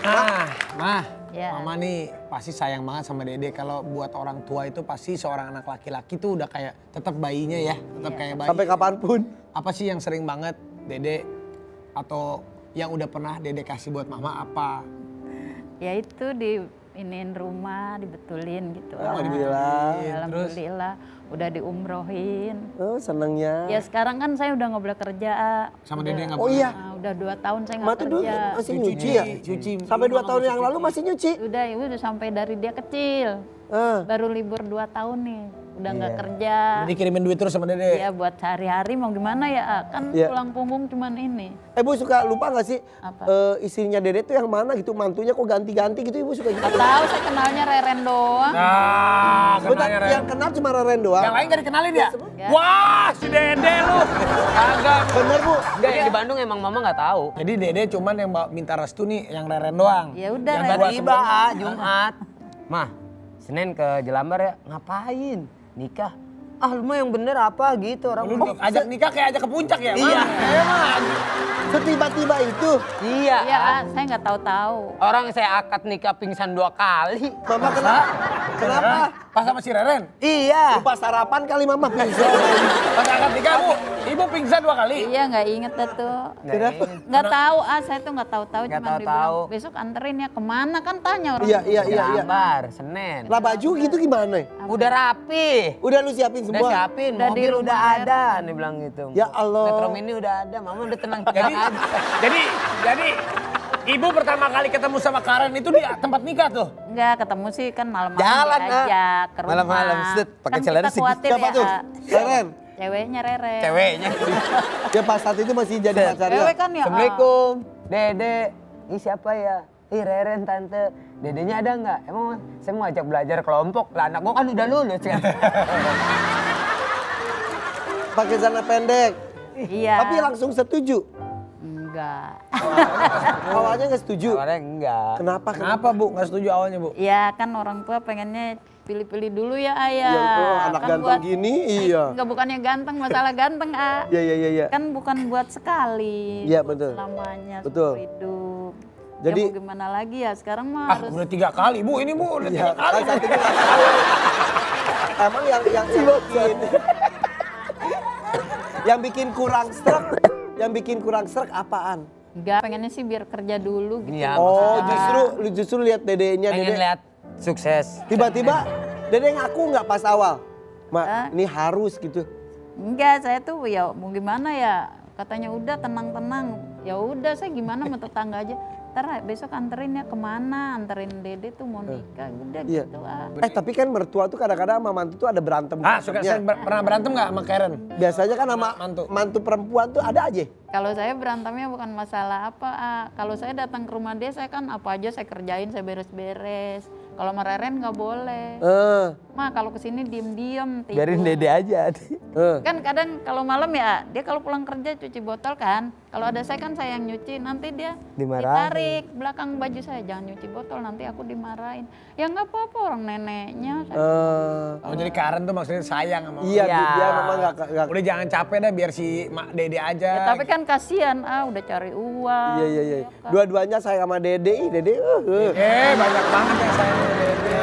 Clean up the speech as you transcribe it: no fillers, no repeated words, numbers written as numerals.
Mah, Ya. Mama nih pasti sayang banget sama Dede. Kalau buat orang tua itu pasti seorang anak laki-laki tuh udah kayak tetap bayinya ya, tetap kayak bayi. Sampai kapanpun. Apa sih yang sering banget Dede atau yang udah pernah Dede kasih buat Mama apa? Ya itu diinin rumah, dibetulin gitu. Alhamdulillah. Alhamdulillah. Udah diumrohin. Oh, senengnya. Ya sekarang kan saya udah nggak boleh kerja. Sama Dede nggak Oh boleh. iya. Udah 2 tahun saya Ma nggak tuh dulu kerja. masih nyuci ya? Cuci. Sampai 2 tahun yang lalu masih nyuci? Udah, ibu udah sampai dari dia kecil. Baru libur 2 tahun nih. Udah nggak kerja. Jadi kirimin duit terus sama Dede. Ya buat sehari-hari mau gimana ya, kan Iya. tulang punggung cuman ini. Bu suka lupa gak sih Apa? istrinya Dede tuh yang mana gitu, mantunya kok ganti-ganti gitu Ibu suka gitu? Gak tahu, saya kenalnya Reren doang. Nah, Bentar, kenalnya Ren. yang kenal cuma Reren doang. Yang lain gak dikenalin ya? Ya. Wah, si Dede lu. Kagak. Bener Bu? Enggak, yang di Bandung emang mama nggak tahu. Jadi Dede cuman yang minta restu nih, yang Reren doang. Ya udah, Yang Reren. dua Tiba-tiba sebelum- Jumat. Mah, Senin ke Jelambar ya, ngapain? Nikah. Ah lu mah yang bener apa gitu orang. Lu ajak nikah kayak ajak ke puncak ya? Iya. Emang. Setiba-tiba itu Iya. Iya, saya nggak tahu-tahu. Orang saya akad nikah pingsan 2 kali. Mama kenapa? Pas sama si Reren? Iya. Lupa sarapan kali Mama pingsan. Pas akad nikah Bu, Ibu pingsan 2 kali? Iya, nggak inget dah tuh. Kenapa? Nggak tahu, saya tuh nggak tahu-tahu. Nggak Cuman tahu-tahu. dibilang, besok anterin ya kemana kan tanya orang. Iya. Jelambar, Senin. Lah baju gitu gimana? Udah rapi. Udah lu siapin Udah semua? siapin, Udah di mobil rumah udah Reren. ada, nih bilang gitu. Ya Allah. Metro Mini udah ada, mama udah tenang Jadi, aja. jadi Ibu pertama kali ketemu sama Karen itu di tempat nikah tuh? Enggak, ketemu sih kan malam-malam Jalan, diajak ke rumah. Malam-malam, set, pakai Kan celana kita segini. khawatir Siapa ya, tuh? Reren. ceweknya Reren. Ceweknya. Ya pas saat itu masih jadi pacarnya. Cewek kan ya. Assalamualaikum, Dede. Ini siapa ya? Ih Reren tante. Dedenya ada nggak? Emang saya mau ajak belajar kelompok. Lah anak gua kan udah lulus kan. Pakai celana pendek. Iya. Tapi langsung setuju. Enggak. Awalnya nggak setuju. Awalnya enggak. Kenapa? Kenapa Bu? Nggak setuju awalnya Bu? Ya kan orang tua pengennya pilih-pilih dulu ya ayah. Ya, anak Kan ganteng gini, iya. Enggak, bukannya ganteng, masalah ganteng Iya. Kan bukan buat sekali. Iya, buat betul. Selamanya Betul. seumur hidup. Jadi- ya mau gimana lagi ya, sekarang mah Ah, harus. udah 3 kali Bu, ini Bu udah 3 Iya, kali. kan saat itu nggak tahu. Emang yang bikin yang bikin kurang serak apaan? Enggak, pengennya sih biar kerja dulu gitu. Iya, Oh, maksudnya justru lihat dedenya, pengen dede. lihat sukses. Tiba-tiba dede ngaku nggak pas awal? Hah? Ini harus gitu. Enggak, saya tuh ya mau gimana ya. Katanya udah tenang-tenang. Ya udah, saya gimana sama tetangga aja. Ntar besok anterin ya kemana, anterin Dede tuh mau nikah. Udah Iya. gitu Tapi kan mertua tuh kadang-kadang sama mantu tuh ada berantem. Ah, suka saya pernah berantem nggak sama Karen? Biasanya kan sama Mantu. mantu perempuan tuh ada aja. Kalau saya berantemnya bukan masalah apa, kalau saya datang ke rumah dia, saya kan apa aja saya kerjain, saya beres-beres. Kalau sama Reren nggak boleh. Ma kalau kesini diem-diem. tidur. Biarin Dede aja. Kan kadang kalau malam ya, dia kalau pulang kerja cuci botol kan. Kalau ada saya kan saya yang nyuci, nanti dia Dimarahin. ditarik belakang baju saya, jangan nyuci botol, nanti aku dimarahin. Ya nggak apa-apa, orang neneknya. Oh, jadi Karen tuh maksudnya sayang sama Iya, Iya. dia memang nggak. Udah jangan capek dah biar si Mak Dede aja. Ya, tapi kan kasihan, udah cari uang. Iya. kan. Dua-duanya sayang sama dede, ih dede. banyak banget yang sayang sama Dede.